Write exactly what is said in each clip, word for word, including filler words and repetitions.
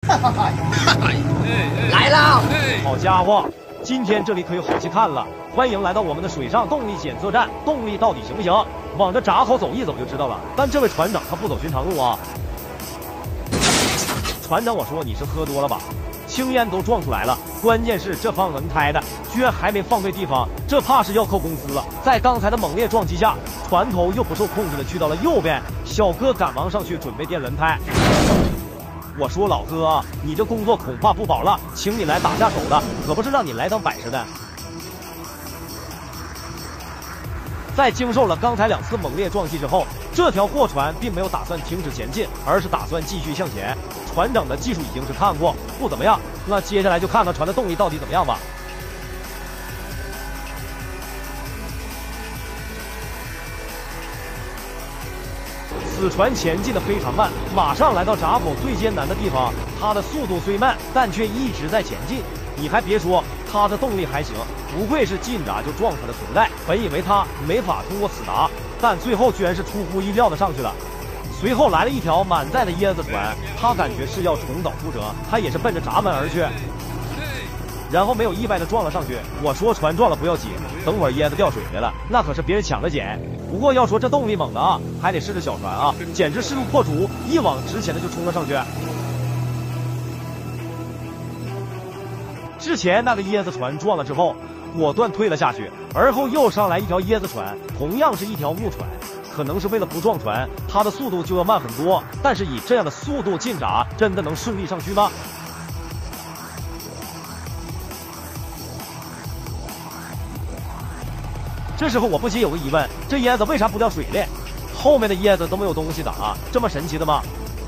来了！ 好家伙，今天这里可有好戏看了！欢迎来到我们的水上动力检测站，动力到底行不行？往这闸口走一走就知道了。但这位船长他不走寻常路啊！船长，我说你是喝多了吧？青烟都撞出来了，关键是这放轮胎的居然还没放对地方，这怕是要扣工资了。在刚才的猛烈撞击下，船头又不受控制的去到了右边，小哥赶忙上去准备垫轮胎。我说老哥，你这工作恐怕不保了，请你来打下手的，可不是让你来当摆设的。在经受了刚才两次猛烈撞击之后，这条货船并没有打算停止前进，而是打算继续向前。船长的技术已经是看过，不怎么样。那接下来就看看船的动力到底怎么样吧。此船前进的非常慢，马上来到闸口最艰难的地方，它的速度虽慢，但却一直在前进。你还别说，它的动力还行，不愧是进闸就撞出的存在。本以为它没法通过此闸，但最后居然是出乎意料的上去了。随后来了一条满载的椰子船，他感觉是要重蹈覆辙，他也是奔着闸门而去，然后没有意外的撞了上去。我说船撞了不要紧，等会儿椰子掉水里了，那可是别人抢着捡。不过要说这动力猛的啊，还得是这小船啊，简直势如破竹，一往直前的就冲了上去。之前那个椰子船撞了之后，果断退了下去，而后又上来一条椰子船，同样是一条木船。可能是为了不撞船，它的速度就要慢很多。但是以这样的速度进闸，真的能顺利上去吗？这时候我不禁有个疑问：这椰子为啥不掉水里？后面的椰子都没有东西的啊，这么神奇的吗？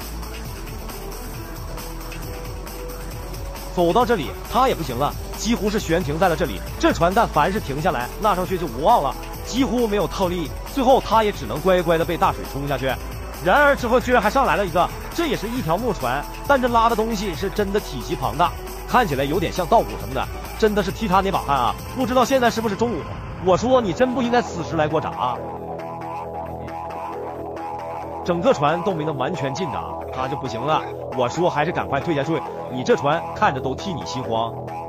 走到这里，它也不行了，几乎是悬停在了这里。这船但凡是停下来，那上去就无望了，几乎没有套力。最后它也只能乖乖的被大水冲下去。然而之后居然还上来了一个，这也是一条木船，但这拉的东西是真的体积庞大，看起来有点像稻谷什么的，真的是踢他那把汗啊！不知道现在是不是中午？我说你真不应该此时来过闸啊！整个船都没能完全进闸，他就不行了。我说还是赶快退下去，你这船看着都替你心慌。